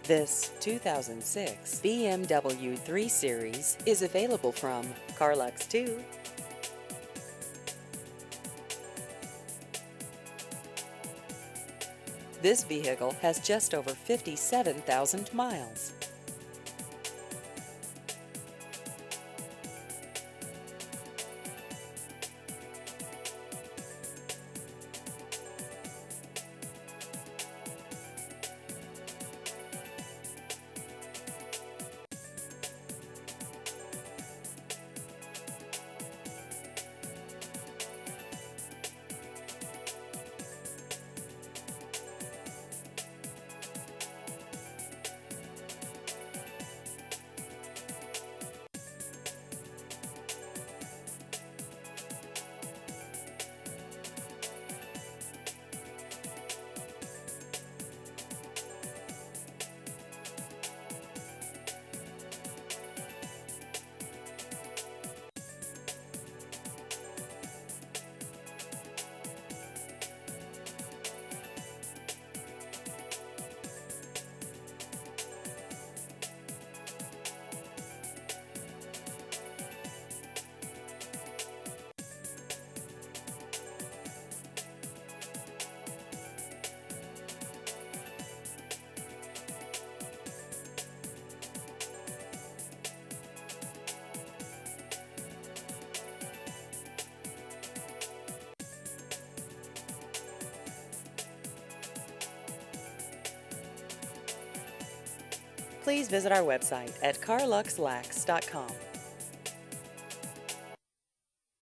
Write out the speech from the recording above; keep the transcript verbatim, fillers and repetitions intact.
This two thousand six B M W three Series is available from Carlux two. This vehicle has just over fifty-seven thousand miles. Please visit our website at carlux lax dot com.